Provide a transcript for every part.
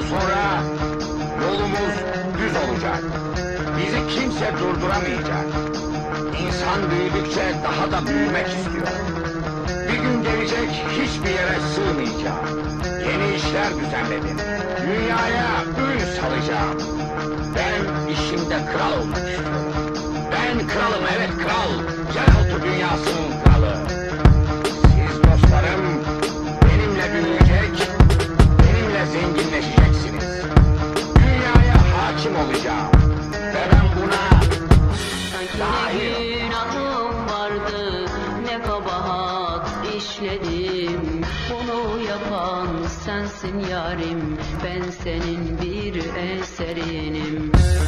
sonra yolumuz düz olacak. Bizi kimse durduramayacak. İnsan büyüdükçe daha da büyümek istiyor. Bir gün gelecek, hiçbir yere sığmayacağım. Yeni işler düzenledim. Dünyaya ün salacağım. Ben işimde kral olmak istiyorum. Ben kralım, evet kral. Yeraltı dünyasının kralı. Siz dostlarım benimle büyüyecek, benimle zenginleşeceksiniz. Dünyaya hakim olacağım. Ve ben buna dahil. Günahım vardı, ne kabahat işledim. Bunu yapan sensin yarim, ben senin bir eserinim.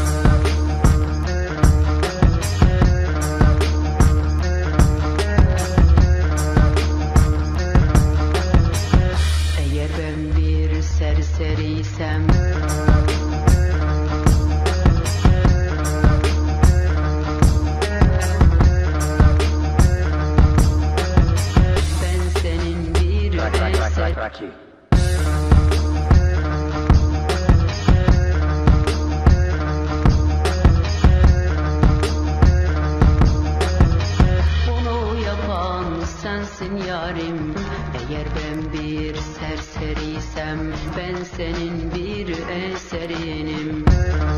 Eğer ben bir serseriysem, ben senin bir Rocky. bunu yapan sensin yarim. Eğer ben bir serseriysem, ben senin bir eserinim.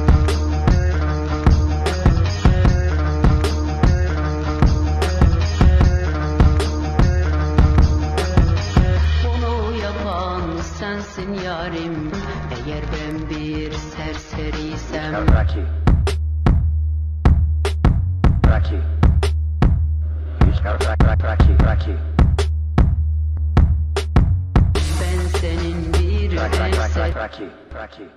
Bunu yapan sensin yarim. Eğer ben bir serseriysem, Rocky. ben senin bir eser. Rocky.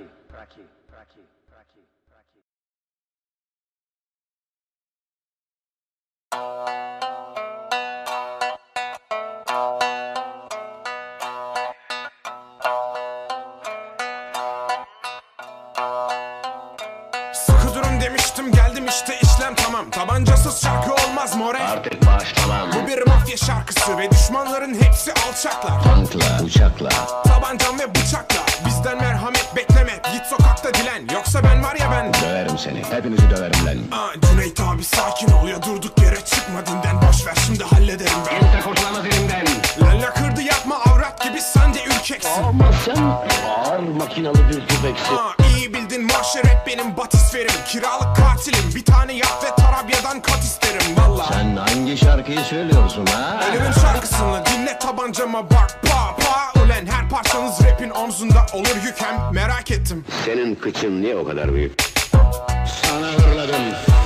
Sıkı durun demiştim, geldim işte, işlem tamam. Tabancasız şarkı olmaz more. Artık başlamam. Bu bir mafya şarkısı ve düşmanların hepsi alçaklar. Tankla, uçakla. Tabancam ve bıçakla, bizden merhamet bekleme. Git sokakta dilen, yoksa ben var ya ben. Döverim seni, hepinizi döverim lan. Cüneyt abi sakin ol ya, durduk yere çıkma dinden. Boş ver, şimdi hallederim ben. Kimse kurtulamaz elimden. Lalla kırdı yapma, avrat gibi sen de ürkeksin. Ama sen ağır makinalı bir tüfeksin. İyi bildin, mahşer hep benim batisferim. Kiralık katilim, bir tane yap ve Tarabya'dan kat isterim valla. Sen hangi şarkıyı söylüyorsun ha? Ölümün şarkısını dinle, tabancama bak pa pa. Ulen her parçanız rapin omzunda olur yük, hem merak ettim. Senin kıçın niye o kadar büyük? Sana hırladım.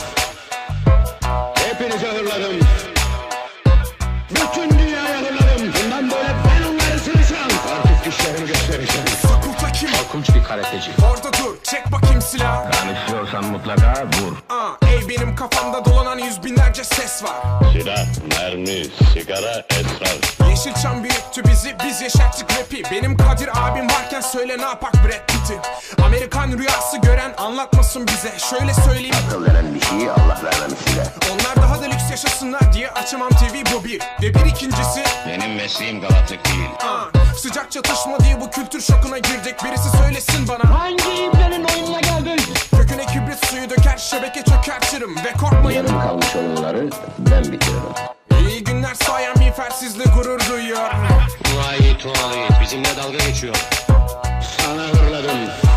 Hepinize hırladım. Bütün dünyaya hırladım. Bundan böyle ben onları sıracağım. Artık güçlerimi göstereceğim. Sakulta kim? Korkunç bir karateci. Orada dur, çek bakayım silah. Konuşuyorsan mutlaka vur. Ey benim kafamda dolanan yüz binlerce ses var. Silah, mermi, sigara, esrar. Yeşilçam büyüttü bizi, biz yeşerttik rapi. Benim Kadir abim varken söyle ne yapak Brad Pitt'i. Amerikan rüyası gören anlatmasın bize. Şöyle söyleyeyim, Akıl veren bir şeyi Allah vermemiş size. onlar daha da lüks yaşasınlar diye açamam TV, bu bir. Ve bir ikincisi, Benim mesleğim galatlık değil. sıcak çatışma diye bu kültür şokuna girdik. Birisi söylesin bana, Hangi ibnenin oyununa geldin? köküne kibrit suyu döker, şebeke çökertirim. Ve korkmayın, Yarım kalmış oyunları ben bitiririm. iyi günler sayan miğfersizle gurur duyuyor. Vay tuvalet bizimle dalga geçiyor. Sana hırladım.